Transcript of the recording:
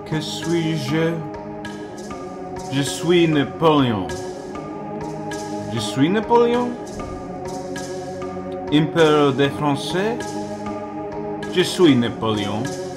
Que suis-je? Je suis Napoléon. Je suis Napoléon? Empereur des Français? Je suis Napoléon.